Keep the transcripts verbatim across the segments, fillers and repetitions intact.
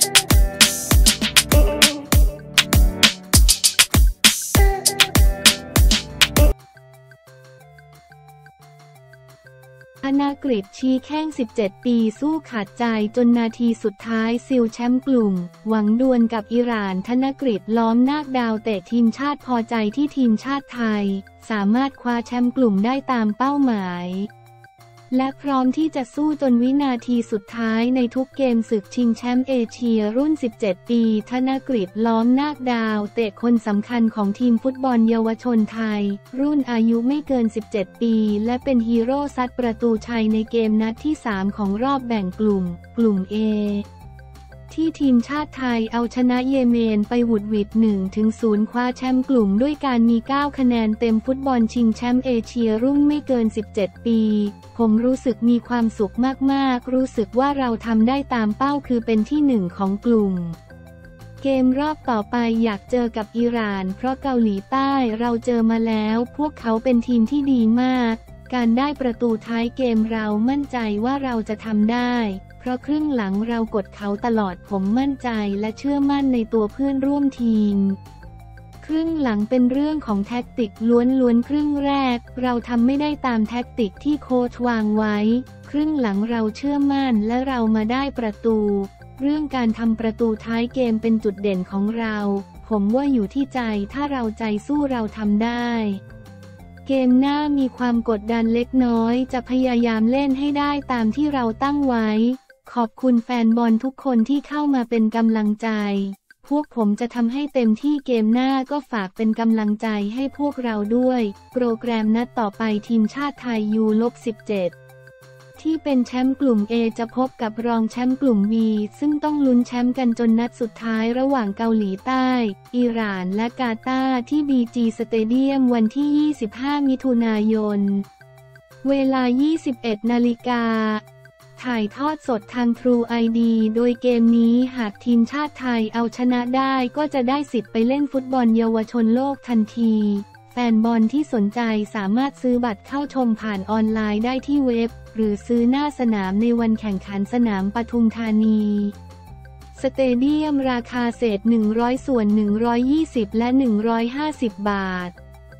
ธนกฤษชี้แข้งสิบเจ็ดปีสู้ขาดใจจนนาทีสุดท้ายซิลแชมป์กลุ่มหวังดวลกับอิหร่านธนกฤษล้อมนาคดาวเตะทีมชาติพอใจที่ทีมชาติไทยสามารถคว้าแชมป์กลุ่มได้ตามเป้าหมายและพร้อมที่จะสู้จนวินาทีสุดท้ายในทุกเกมศึกชิงแชมป์เอเชียรุ่นสิบเจ็ดปีธนกฤษล้อมนาคดาวเตะคนสำคัญของทีมฟุตบอลเยาวชนไทยรุ่นอายุไม่เกินสิบเจ็ดปีและเป็นฮีโร่ซัดประตูชัยในเกมนัดที่สามของรอบแบ่งกลุ่มกลุ่ม เอ ที่ทีมชาติไทยเอาชนะเยเมนไปหวุดหวิด หนึ่งถึงศูนย์ คว้าแชมป์กลุ่มด้วยการมีเก้าคะแนนเต็มฟุตบอลชิงแชมป์เอเชียรุ่นไม่เกินสิบเจ็ดปีผมรู้สึกมีความสุขมากๆรู้สึกว่าเราทำได้ตามเป้าคือเป็นที่หนึ่งของกลุ่มเกมรอบต่อไปอยากเจอกับอิหร่านเพราะเกาหลีใต้เราเจอมาแล้วพวกเขาเป็นทีมที่ดีมากการได้ประตูท้ายเกมเรามั่นใจว่าเราจะทำได้เพราะครึ่งหลังเรากดเขาตลอดผมมั่นใจและเชื่อมั่นในตัวเพื่อนร่วมทีมครึ่งหลังเป็นเรื่องของแท็กติกล้วนๆครึ่งแรกเราทำไม่ได้ตามแท็กติกที่โค้ชวางไว้ครึ่งหลังเราเชื่อมั่นและเรามาได้ประตูเรื่องการทำประตูท้ายเกมเป็นจุดเด่นของเราผมว่าอยู่ที่ใจถ้าเราใจสู้เราทำได้เกมหน้ามีความกดดันเล็กน้อยจะพยายามเล่นให้ได้ตามที่เราตั้งไว้ขอบคุณแฟนบอลทุกคนที่เข้ามาเป็นกำลังใจพวกผมจะทำให้เต็มที่เกมหน้าก็ฝากเป็นกำลังใจให้พวกเราด้วยโปรแกรมนัดต่อไปทีมชาติไทย ยู สิบเจ็ด ที่เป็นแชมป์กลุ่ม เอ จะพบกับรองแชมป์กลุ่ม บี ซึ่งต้องลุ้นแชมป์กันจนนัดสุดท้ายระหว่างเกาหลีใต้อิหร่านและกาตาร์ที่ บี จี สเตเดียมวันที่ยี่สิบห้ามิถุนายนเวลา ยี่สิบเอ็ดนาฬิกาถ่ายทอดสดทาง ทรู ไอ ดี โดยเกมนี้หากทีมชาติไทยเอาชนะได้ก็จะได้สิทธิ์ไปเล่นฟุตบอลเยาวชนโลกทันทีแฟนบอลที่สนใจสามารถซื้อบัตรเข้าชมผ่านออนไลน์ได้ที่เว็บหรือซื้อหน้าสนามในวันแข่งขันสนามปทุมธานีสเตเดียมราคาเศษหนึ่งร้อยส่วนหนึ่งร้อยยี่สิบและหนึ่งร้อยห้าสิบบาท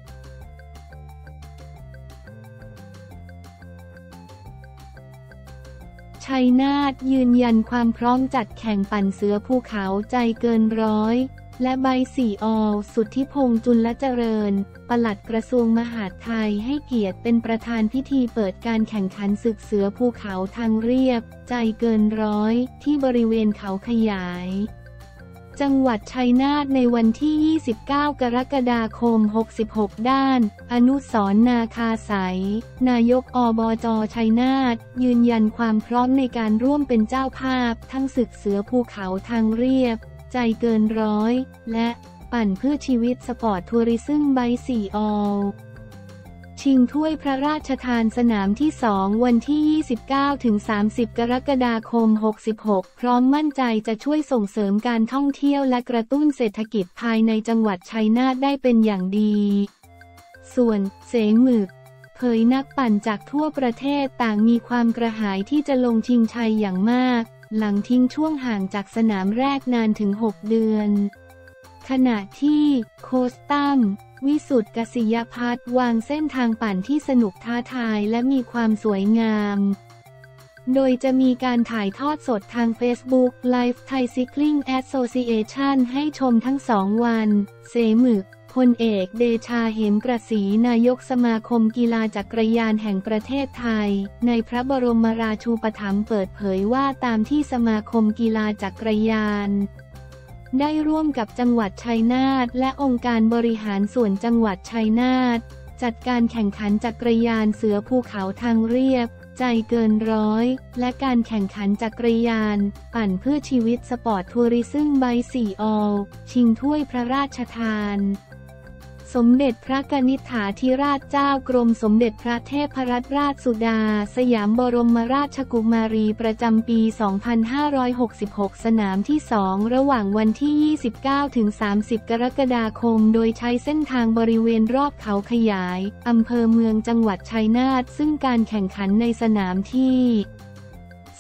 ชัยนาทยืนยันความพร้อมจัดแข่งปั่นเสือภูเขาใจเกินร้อยและใบสี่อสุทธิพงษ์จุลเจริญปลัดกระทรวงมหาดไทยให้เกียรติเป็นประธานพิธีเปิดการแข่งขันศึกเสือภูเขาทางเรียบใจเกินร้อยที่บริเวณเขาขยายจังหวัดชัยนาทในวันที่ยี่สิบเก้ากรกฎาคมหกสิบหกด้านอนุสรณ์นาคาสายนายกอบจชัยนาทยืนยันความพร้อมในการร่วมเป็นเจ้าภาพทั้งศึกเสือภูเขาทางเรียบใจเกินร้อยและปั่นเพื่อชีวิตสปอร์ตทัวริซึมไบค์สี่ออลชิงถ้วยพระราชทานสนามที่สองวันที่ ยี่สิบเก้าถึงสามสิบ กรกฎาคม หกสิบหกพร้อมมั่นใจจะช่วยส่งเสริมการท่องเที่ยวและกระตุ้นเศรษฐกิจภายในจังหวัดชัยนาทได้เป็นอย่างดีส่วนเสงหมึกเผยนักปั่นจากทั่วประเทศต่างมีความกระหายที่จะลงชิงชัยอย่างมากหลังทิ้งช่วงห่างจากสนามแรกนานถึงหกเดือนขณะที่โค้ชตั้มวิสุทธิ์กษิยพัฒน์วางเส้นทางปั่นที่สนุกท้าทายและมีความสวยงามโดยจะมีการถ่ายทอดสดทาง Facebook Live Thai Cycling Association ให้ชมทั้งสองวันเสหมึกพลเอกเดชาเหมกระสีนายกสมาคมกีฬาจักรยานแห่งประเทศไทยในพระบรมราชูปถัมภ์เปิดเผยว่าตามที่สมาคมกีฬาจักรยานได้ร่วมกับจังหวัดชัยนาทและองค์การบริหารส่วนจังหวัดชัยนาทจัดการแข่งขันจักรยานเสือภูเขาทางเรียบใจเกินร้อยและการแข่งขันจักรยานปั่นเพื่อชีวิตสปอร์ตทัวริซึมไบค์สี่ออลชิงถ้วยพระราชทานสมเด็จพระกนิษฐาธิราชเจ้ากรมสมเด็จพระเทพรัตนราชสุดาสยามบรมราชกุมารีประจำปี สองพันห้าร้อยหกสิบหก สนามที่สองระหว่างวันที่ ยี่สิบเก้าถึงสามสิบ กรกฎาคมโดยใช้เส้นทางบริเวณรอบเขาขยายอำเภอเมืองจังหวัดชัยนาทซึ่งการแข่งขันในสนามที่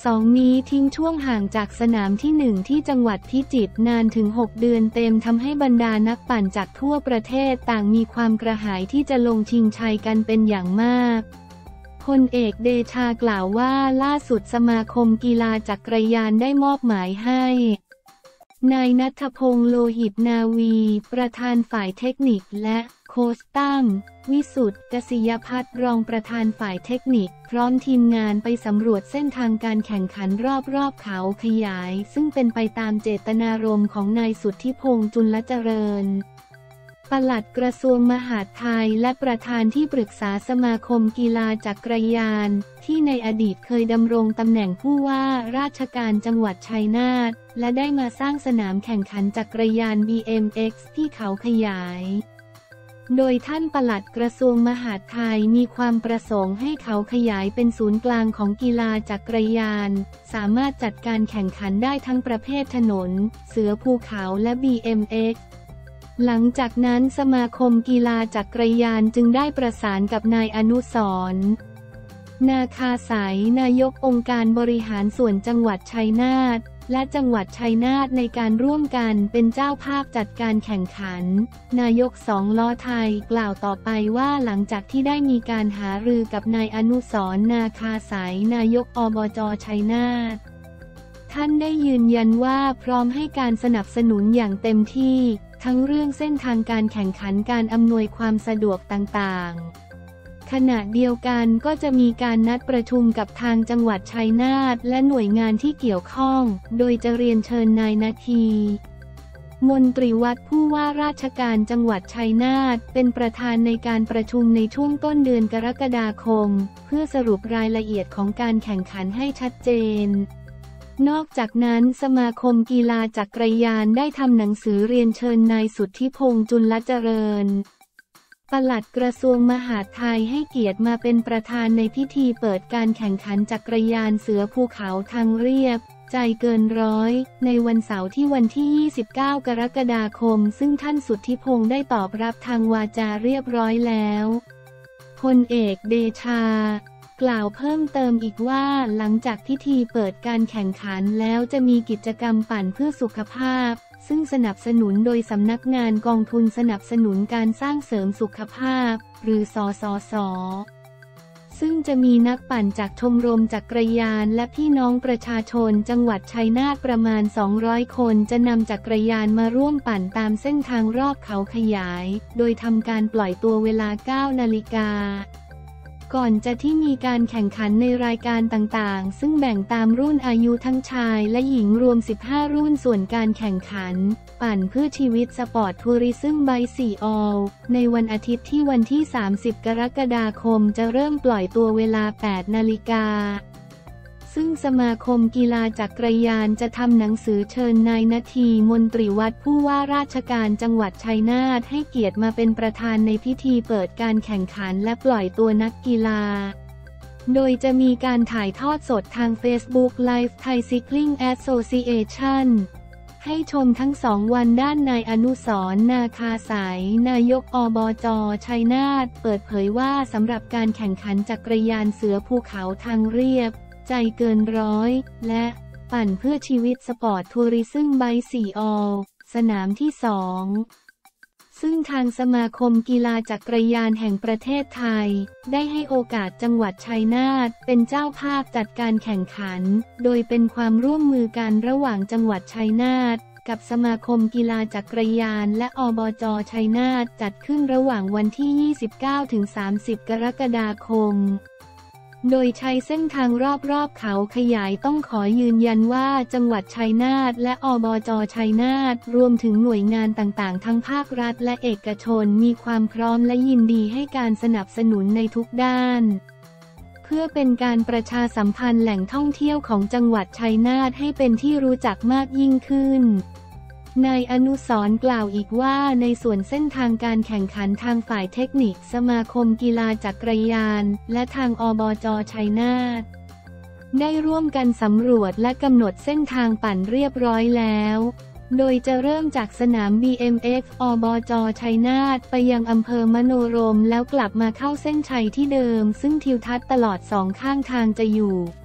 สองนี้ทิ้งช่วงห่างจากสนามที่หนึ่งที่จังหวัดพิจิตรนานถึงหกเดือนเต็มทำให้บรรดานักปั่นจากทั่วประเทศต่างมีความกระหายที่จะลงชิงชัยกันเป็นอย่างมากพลเอกเดชากล่าวว่าล่าสุดสมาคมกีฬาจักรยานได้มอบหมายให้นายณัฐพงษ์โลหิตนาวีประธานฝ่ายเทคนิคและโค้ชตั้มวิสุทธิ์กษิยพัฒน์รองประธานฝ่ายเทคนิคพร้อมทีมงานไปสำรวจเส้นทางการแข่งขันรอบๆเขาขยายซึ่งเป็นไปตามเจตนารมณ์ของนายสุทธิพงษ์จุลเจริญปลัดกระทรวงมหาดไทยและประธานที่ปรึกษาสมาคมกีฬาจักรยานที่ในอดีตเคยดำรงตำแหน่งผู้ว่าราชการจังหวัดชัยนาทและได้มาสร้างสนามแข่งขันจักรยาน บี เอ็ม เอ็กซ์ ที่เขาขยายโดยท่านปลัดกระทรวงมหาดไทยมีความประสงค์ให้เขาขยายเป็นศูนย์กลางของกีฬาจักรยานสามารถจัดการแข่งขันได้ทั้งประเภทถนนเสือภูเขาและ บี เอ็ม เอ็กซ์หลังจากนั้นสมาคมกีฬาจักรยานจึงได้ประสานกับนายอนุสรณ์นาคาสายนายกองค์การบริหารส่วนจังหวัดชัยนาทและจังหวัดชัยนาทในการร่วมกันเป็นเจ้าภาพจัดการแข่งขันนายกสองล้อไทยกล่าวต่อไปว่าหลังจากที่ได้มีการหารือกับนายอนุสรณ์นาคาสายนายกอบจชัยนาทท่านได้ยืนยันว่าพร้อมให้การสนับสนุนอย่างเต็มที่ทั้งเรื่องเส้นทางการแข่งขันการอำนวยความสะดวกต่างๆขณะเดียวกันก็จะมีการนัดประชุมกับทางจังหวัดชัยนาทและหน่วยงานที่เกี่ยวข้องโดยจะเรียนเชิญนายนาทีมนตรีวัดผู้ว่าราชการจังหวัดชัยนาทเป็นประธานในการประชุมในช่วงต้นเดือนกรกฎาคมเพื่อสรุปรายละเอียดของการแข่งขันให้ชัดเจนนอกจากนั้นสมาคมกีฬาจักรยานได้ทำหนังสือเรียนเชิญนายสุทธิพงษ์จุลเจริญปลัดกระทรวงมหาดไทยให้เกียรติมาเป็นประธานในพิธีเปิดการแข่งขันจักรยานเสือภูเขาทางเรียบใจเกินร้อยในวันเสาร์ที่วันที่ยี่สิบเก้ากรกฎาคมซึ่งท่านสุทธิพงษ์ได้ตอบรับทางวาจาเรียบร้อยแล้วพลเอกเดชากล่าวเพิ่มเติมอีกว่าหลังจากพิธีเปิดการแข่งขันแล้วจะมีกิจกรรมปั่นเพื่อสุขภาพซึ่งสนับสนุนโดยสำนักงานกองทุนสนับสนุนการสร้างเสริมสุขภาพหรือสสส.ซึ่งจะมีนักปั่นจากชมรมจักรยานและพี่น้องประชาชนจังหวัดชัยนาทประมาณสองร้อยคนจะนำจักรยานมาร่วมปั่นตามเส้นทางรอบเขาขยายโดยทำการปล่อยตัวเวลา เก้านาฬิกาก่อนจะที่มีการแข่งขันในรายการต่างๆซึ่งแบ่งตามรุ่นอายุทั้งชายและหญิงรวมสิบห้ารุ่นส่วนการแข่งขันปั่นเพื่อชีวิตสปอร์ตทัวริซึมไบค์สี่ออลในวันอาทิตย์ที่วันที่สามสิบกรกฎาคมจะเริ่มปล่อยตัวเวลา แปดนาฬิกาซึ่งสมาคมกีฬาจักรยานจะทำหนังสือเชิญนายนาทีมนตรีวัดผู้ว่าราชการจังหวัดชัยนาทให้เกียรติมาเป็นประธานในพิธีเปิดการแข่งขันและปล่อยตัวนักกีฬาโดยจะมีการถ่ายทอดสดทาง Facebook Live Thai Cycling Association ให้ชมทั้งสองวันด้านนายอนุสรณ์นาคาสายนายกอบจชัยนาทเปิดเผยว่าสำหรับการแข่งขันจักรยานเสือภูเขาทางเรียบใจเกินร้อยและปั่นเพื่อชีวิตสปอร์ตทัวริซึมไบค์สี่ออลสนามที่สองซึ่งทางสมาคมกีฬาจักรยานแห่งประเทศไทยได้ให้โอกาสจังหวัดชัยนาทเป็นเจ้าภาพจัดการแข่งขันโดยเป็นความร่วมมือกันระหว่างจังหวัดชัยนาทกับสมาคมกีฬาจักรยานและอบจชัยนาทจัดขึ้นระหว่างวันที่ ยี่สิบเก้าถึงสามสิบ กรกฎาคมโดยใช้เส้นทางรอบๆเขาขยายต้องขอยืนยันว่าจังหวัดชัยนาทและอบจชัยนาทรวมถึงหน่วยงานต่างๆทั้งภาครัฐและเอกชนมีความพร้อมและยินดีให้การสนับสนุนในทุกด้านเพื่อเป็นการประชาสัมพันธ์แหล่งท่องเที่ยวของจังหวัดชัยนาทให้เป็นที่รู้จักมากยิ่งขึ้นนายอนุสรณ์กล่าวอีกว่าในส่วนเส้นทางการแข่งขันทางฝ่ายเทคนิคสมาคมกีฬาจักรยานและทางอบจชัยนาทได้ร่วมกันสำรวจและกำหนดเส้นทางปั่นเรียบร้อยแล้วโดยจะเริ่มจากสนาม บี เอ็ม เอ็กซ์ อบจชัยนาทไปยังอำเภอมโนรมแล้วกลับมาเข้าเส้นชัยที่เดิมซึ่งทิวทัศน์ตลอดสองข้างทางจะอยู่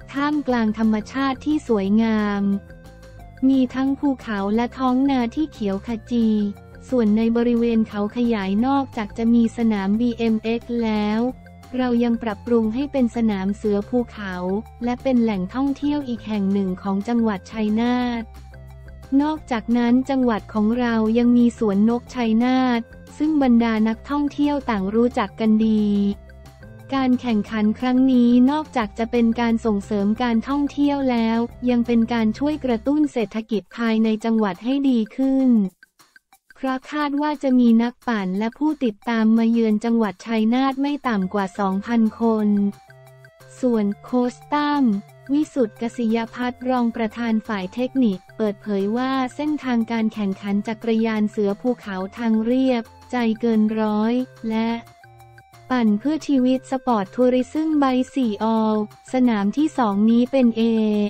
ท่ามกลางธรรมชาติที่สวยงามมีทั้งภูเขาและท้องนาที่เขียวขจีส่วนในบริเวณเขาขยายนอกจากจะมีสนาม บี เอ็ม เอ็กซ์ แล้วเรายังปรับปรุงให้เป็นสนามเสือภูเขาและเป็นแหล่งท่องเที่ยวอีกแห่งหนึ่งของจังหวัดชัยนาทนอกจากนั้นจังหวัดของเรายังมีสวนนกชัยนาทซึ่งบรรดานักท่องเที่ยวต่างรู้จักกันดีการแข่งขันครั้งนี้นอกจากจะเป็นการส่งเสริมการท่องเที่ยวแล้วยังเป็นการช่วยกระตุ้นเศรษฐกิจภายในจังหวัดให้ดีขึ้นเพราะคาดว่าจะมีนักปั่นและผู้ติดตามมาเยือนจังหวัดชัยนาทไม่ต่ำกว่า สองพัน คนส่วนโค้ชตั้มวิสุทธิ์กษิยพัฒน์รองประธานฝ่ายเทคนิคเปิดเผยว่าเส้นทางการแข่งขันจักรยานเสือภูเขาทางเรียบใจเกินร้อยและปั่นเพื่อชีวิตสปอร์ตทัวริซึมไบสี่ออลสนามที่สองนี้เป็นเอ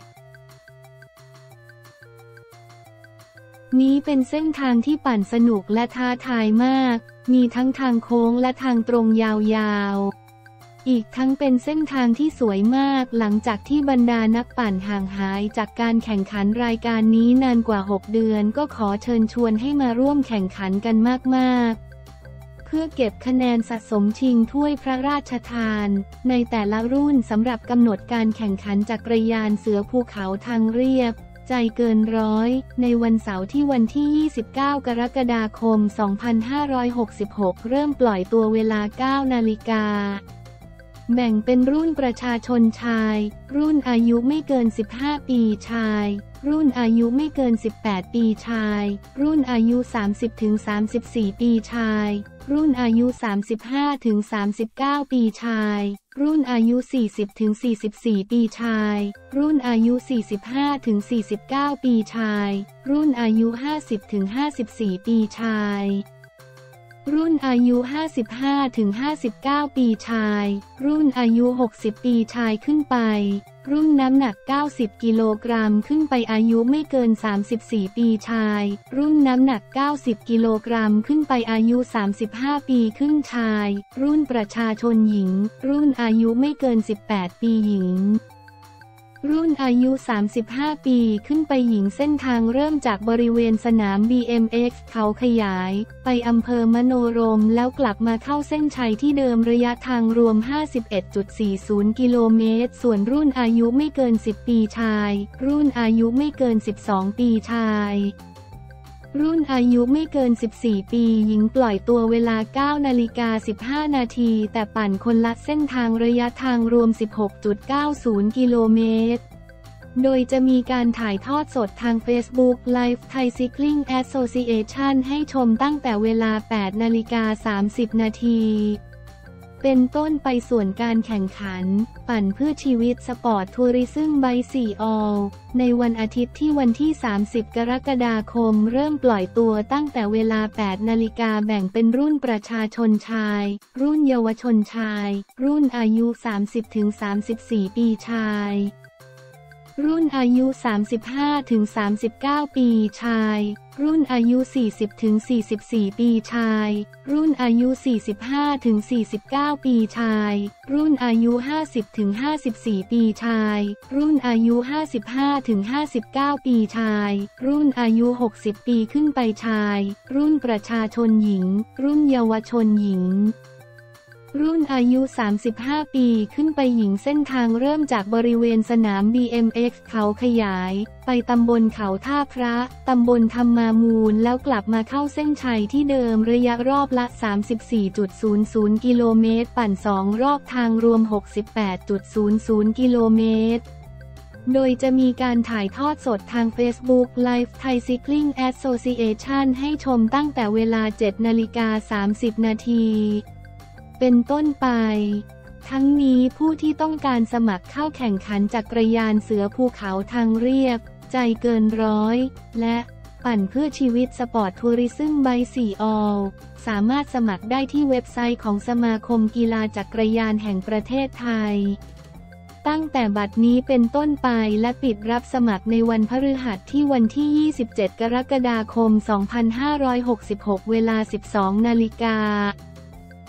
นี้เป็นเส้นทางที่ปั่นสนุกและท้าทายมากมีทั้งทางโค้งและทางตรงยาวๆอีกทั้งเป็นเส้นทางที่สวยมากหลังจากที่บรรดานักปั่นห่างหายจากการแข่งขันรายการนี้นานกว่าหกเดือนก็ขอเชิญชวนให้มาร่วมแข่งขันกันมากๆเพื่อเก็บคะแนนสะสมชิงถ้วยพระราชทานในแต่ละรุ่นสำหรับกำหนดการแข่งขันจักรยานเสือภูเขาทางเรียบใจเกินร้อยในวันเสาร์ที่วันที่ยี่สิบเก้ากรกฎาคมสองพันห้าร้อยหกสิบหกเริ่มปล่อยตัวเวลา เก้านาฬิกาแบ่งเป็นรุ่นประชาชนชายรุ่นอายุไม่เกินสิบห้าปีชายรุ่นอายุไม่เกินสิบแปดปีชายรุ่นอายุ สามสิบถึงสามสิบสี่ ปีชายรุ่นอายุ สามสิบห้าถึงสามสิบเก้า ปีชายรุ่นอายุ สี่สิบถึงสี่สิบสี่ ปีชายรุ่นอายุ สี่สิบห้าถึงสี่สิบเก้า ปีชายรุ่นอายุ ห้าสิบถึงห้าสิบสี่ ปีชายรุ่นอายุ ห้าสิบห้าถึงห้าสิบเก้า ปีชายรุ่นอายุ หกสิบ ปีชายขึ้นไปรุ่นน้ำหนัก เก้าสิบ กิโลกรัมขึ้นไปอายุไม่เกิน สามสิบสี่ ปีชายรุ่นน้ำหนัก เก้าสิบ กิโลกรัมขึ้นไปอายุ สามสิบห้า ปีขึ้นชายรุ่นประชาชนหญิงรุ่นอายุไม่เกิน สิบแปด ปีหญิงรุ่นอายุ สามสิบห้า ปีขึ้นไปหญิงเส้นทางเริ่มจากบริเวณสนาม บี เอ็ม เอ็กซ์ เขาขยายไปอำเภอมโนรมแล้วกลับมาเข้าเส้นชัยที่เดิมระยะทางรวม ห้าสิบเอ็ดจุดสี่ศูนย์ กิโลเมตรส่วนรุ่นอายุไม่เกิน สิบ ปีชายรุ่นอายุไม่เกิน สิบสอง ปีชายรุ่นอายุไม่เกิน สิบสี่ ปีหญิงปล่อยตัวเวลา เก้านาฬิกาสิบห้า นาทีแต่ปั่นคนละเส้นทางระยะทางรวม สิบหกจุดเก้าศูนย์ กิโลเมตรโดยจะมีการถ่ายทอดสดทาง Facebook Live Thai Cycling Association ให้ชมตั้งแต่เวลา แปดนาฬิกาสามสิบ นาทีเป็นต้นไปส่วนการแข่งขันปั่นเพื่อชีวิตสปอร์ตทัวริซึมไบสี่ออลในวันอาทิตย์ที่วันที่ สามสิบ กรกฎาคมเริ่มปล่อยตัวตั้งแต่เวลา แปดนาฬิกาแบ่งเป็นรุ่นประชาชนชายรุ่นเยาวชนชายรุ่นอายุ สามสิบถึงสามสิบสี่ ปีชายรุ่นอายุ สามสิบห้าถึงสามสิบเก้า ปีชายรุ่นอายุ สี่สิบถึงสี่สิบสี่ ปีชายรุ่นอายุ สี่สิบห้าถึงสี่สิบเก้า ปีชายรุ่นอายุ ห้าสิบถึงห้าสิบสี่ ปีชายรุ่นอายุ ห้าสิบห้าถึงห้าสิบเก้า ปีชายรุ่นอายุ หกสิบ ปีขึ้นไปชายรุ่นประชาชนหญิงรุ่นเยาวชนหญิงรุ่นอายุ สามสิบห้า ปีขึ้นไปหญิงเส้นทางเริ่มจากบริเวณสนาม บี เอ็ม เอ็กซ์ เขาขยายไปตำบลเขาท่าพระตำบลธรรมามูลแล้วกลับมาเข้าเส้นชัยที่เดิมระยะรอบละ สามสิบสี่จุดศูนย์ศูนย์ กิโลเมตรปั่นสองรอบทางรวม หกสิบแปดจุดศูนย์ศูนย์ กิโลเมตรโดยจะมีการถ่ายทอดสดทาง Facebook Live Thai Cycling Association ให้ชมตั้งแต่เวลา เจ็ดนาฬิกาสามสิบ นาทีเป็นต้นไปทั้งนี้ผู้ที่ต้องการสมัครเข้าแข่งขันจักรยานเสือภูเขาทางเรียบใจเกินร้อยและปั่นเพื่อชีวิตสปอร์ตทัวริซึมไบสี่ออลสามารถสมัครได้ที่เว็บไซต์ของสมาคมกีฬาจักรยานแห่งประเทศไทยตั้งแต่บัดนี้เป็นต้นไปและปิดรับสมัครในวันพฤหัสที่วันที่ ยี่สิบเจ็ด กรกฎาคม สองพันห้าร้อยหกสิบหก เวลา สิบสองนาฬิกา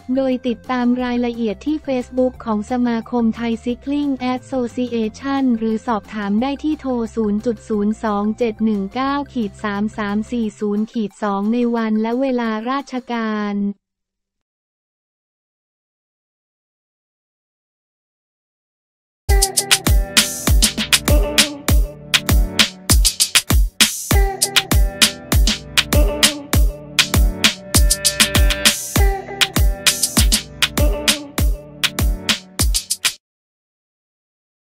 โดยติดตามรายละเอียดที่ Facebook ของสมาคมไทย Cycling Association หรือสอบถามได้ที่โทร ศูนย์ ศูนย์ สอง เจ็ด หนึ่ง เก้า สาม สาม สี่ ศูนย์ สอง ในวันและเวลาราชการ